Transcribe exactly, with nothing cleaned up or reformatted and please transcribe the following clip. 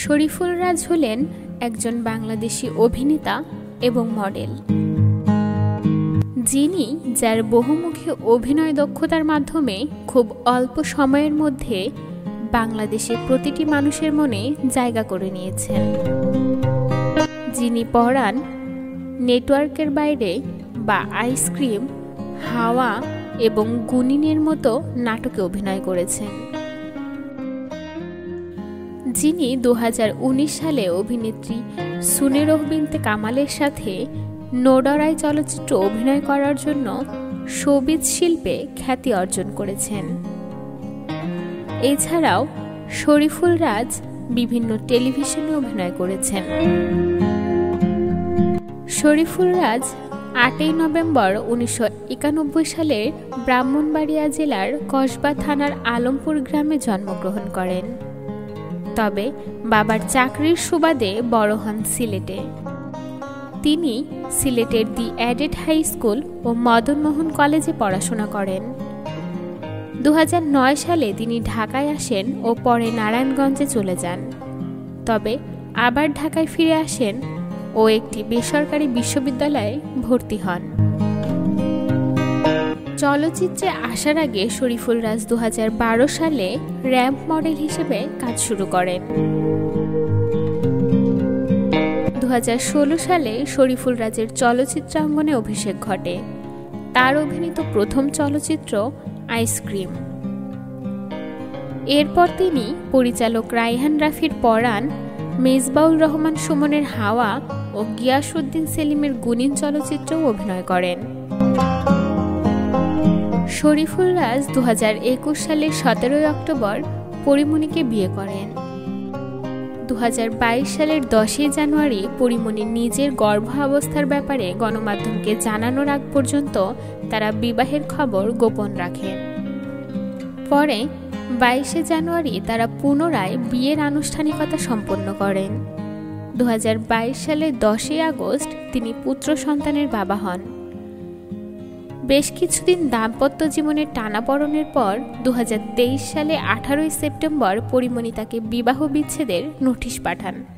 শরীফুল রাজ হলেন একজন বাংলাদেশি অভিনেতা এবং মডেল, যিনি যার বহুমুখী অভিনয় দক্ষতার মাধ্যমে খুব অল্প সময়ের মধ্যে বাংলাদেশের প্রতিটি মানুষের মনে জায়গা করে নিয়েছেন। যিনি পরাণ, নেটওয়ার্কের বাইরে বা আইসক্রিম, হাওয়া এবং গুনিনের মতো নাটকে অভিনয় করেছেন। যিনি দু হাজার উনিশ সালে অভিনেত্রী সুনেরহ বিনতে কামালের সাথে নোডরাই চলচ্চিত্র অভিনয় করার জন্য শোবিজ শিল্পে খ্যাতি অর্জন করেছেন। এছাড়াও শরীফুল রাজ বিভিন্ন টেলিভিশনে অভিনয় করেছেন। শরীফুল রাজ আটই নভেম্বর উনিশশো একানব্বই সালের ব্রাহ্মণবাড়িয়া জেলার কসবা থানার আলমপুর গ্রামে জন্মগ্রহণ করেন, তবে বাবার চাকরির সুবাদে বড় হন সিলেটে। তিনি সিলেটের দি অ্যাডেড হাই স্কুল ও মদনম কলেজে পড়াশোনা করেন। দু হাজার নয় সালে তিনি ঢাকায় আসেন ও পরে নারায়ণগঞ্জে চলে যান, তবে আবার ঢাকায় ফিরে আসেন ও একটি বেসরকারি বিশ্ববিদ্যালয়ে ভর্তি হন। চলচ্চিত্রে আসার আগে শরীফুল রাজ দু হাজার বারো সালে র্যাম্প মডেল হিসেবে কাজ শুরু করেন। দু হাজার ষোলো সালে শরীফুল রাজের চলচ্চিত্রাঙ্গনে অভিষেক ঘটে। তার অভিনীত প্রথম চলচ্চিত্র আইসক্রিম। এরপর তিনি পরিচালক রায়হান রাফির পরাণ, মেজবাউল রহমান সুমনের হাওয়া ও গিয়াসউদ্দিন সেলিমের গুনিন চলচ্চিত্রেও অভিনয় করেন। শরীফুল রাজ দু হাজার একুশ সালের সতেরোই অক্টোবর পরিমণিকে বিয়ে করেন। দু হাজার বাইশ সালের দশই জানুয়ারি পরিমণির নিজের গর্ভাবস্থার ব্যাপারে গণমাধ্যমকে জানানোর আগ পর্যন্ত তারা বিবাহের খবর গোপন রাখেন। পরে বাইশে জানুয়ারি তারা পুনরায় বিয়ের আনুষ্ঠানিকতা সম্পন্ন করেন। দু হাজার বাইশ সালের দশই আগস্ট তিনি পুত্র সন্তানের বাবা হন। বেশ কিছুদিন দাম্পত্য জীবনের টানাপড়েনের পর দু হাজার তেইশ সালে আঠারোই সেপ্টেম্বর পরিমণি তাকে বিবাহ বিচ্ছেদের নোটিশ পাঠান।